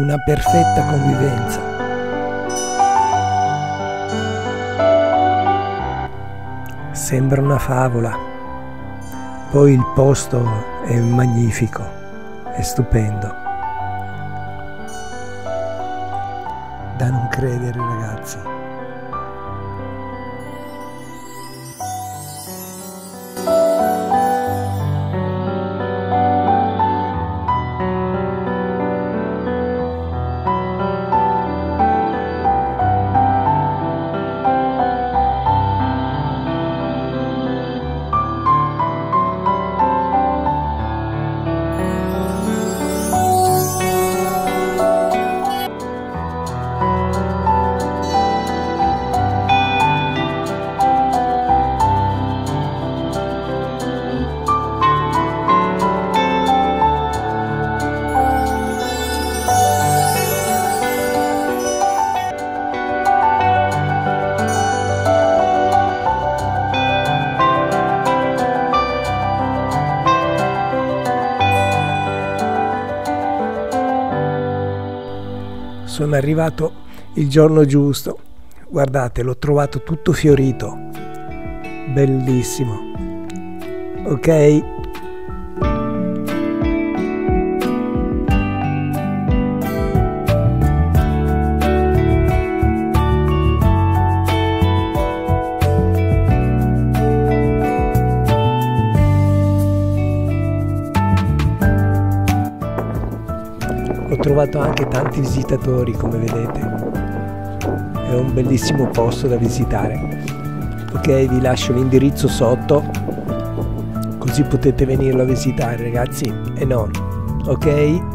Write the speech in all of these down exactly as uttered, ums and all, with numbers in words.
una perfetta convivenza. Sembra una favola, poi il posto è magnifico, è stupendo. Da non credere, ragazzi. Sono arrivato il giorno giusto, guardate, l'ho trovato tutto fiorito, bellissimo, ok? Ho trovato anche tanti visitatori, come vedete, è un bellissimo posto da visitare. Ok, vi lascio l'indirizzo sotto, così potete venirlo a visitare, ragazzi, e non, ok?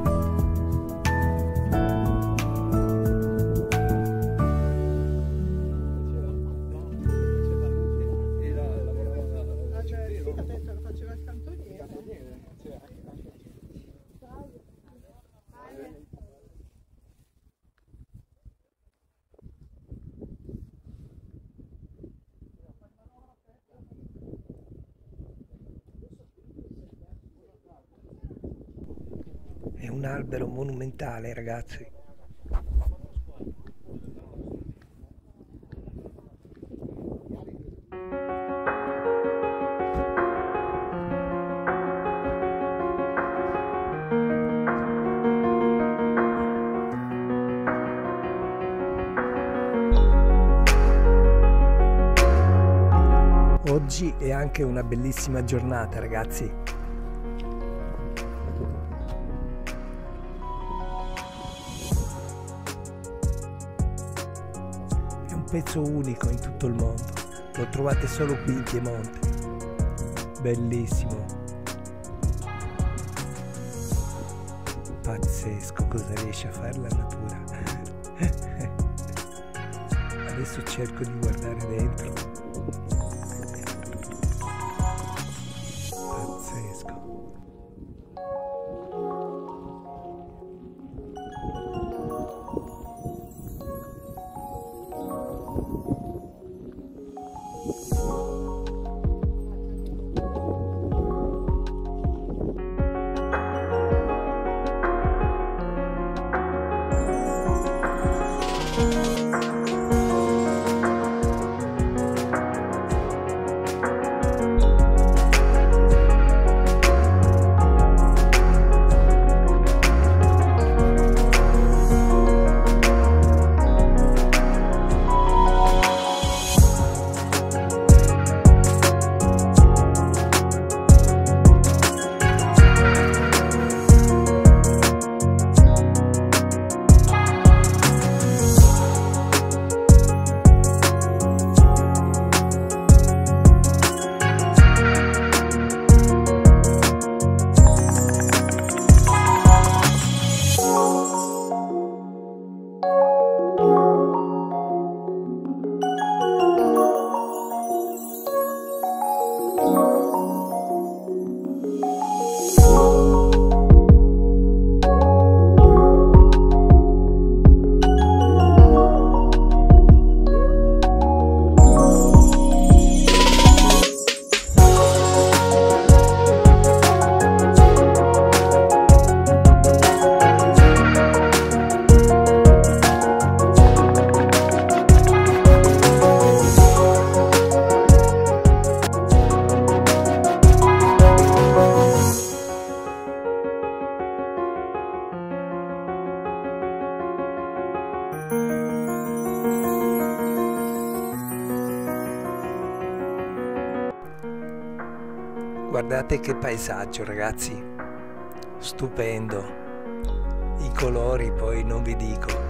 È un albero monumentale, ragazzi. Oggi è anche una bellissima giornata, ragazzi. Pezzo unico in tutto il mondo, lo trovate solo qui in Piemonte, bellissimo, pazzesco cosa riesce a fare la natura. Adesso cerco di guardare dentro, pazzesco. Guardate che paesaggio, ragazzi, stupendo, i colori poi non vi dico.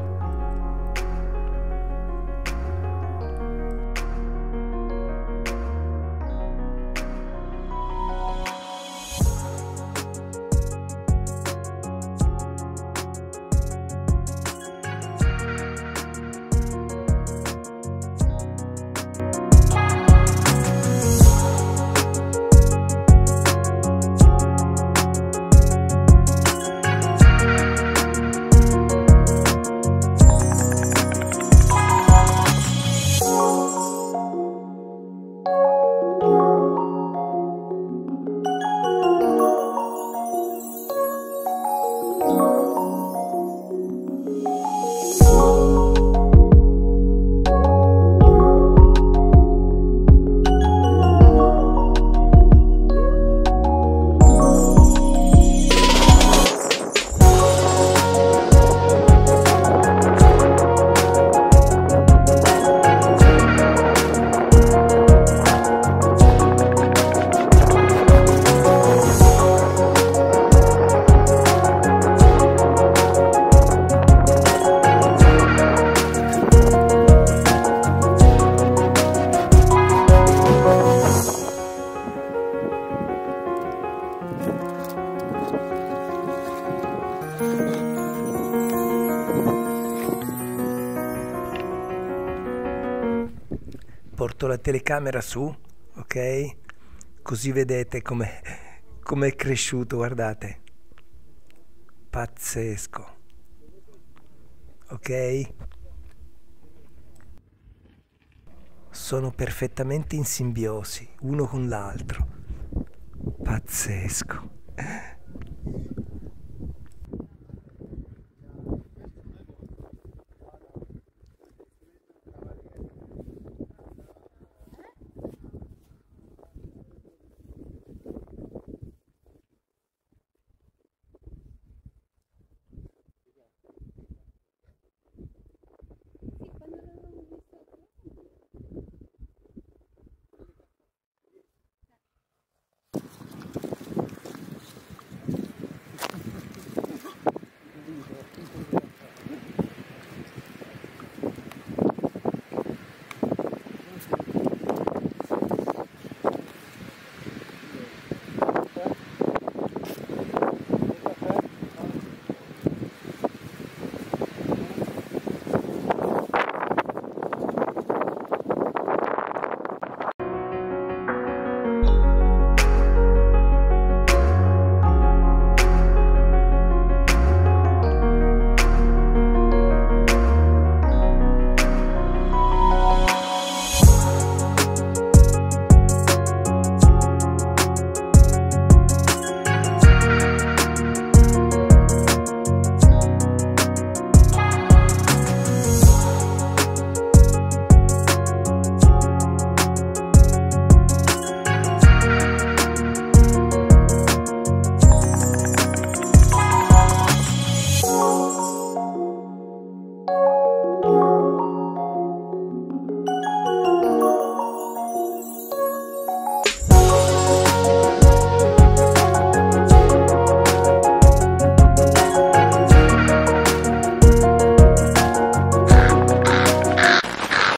Porto la telecamera su, ok? Così vedete come è cresciuto, guardate. Pazzesco. Ok? Sono perfettamente in simbiosi, uno con l'altro. Pazzesco.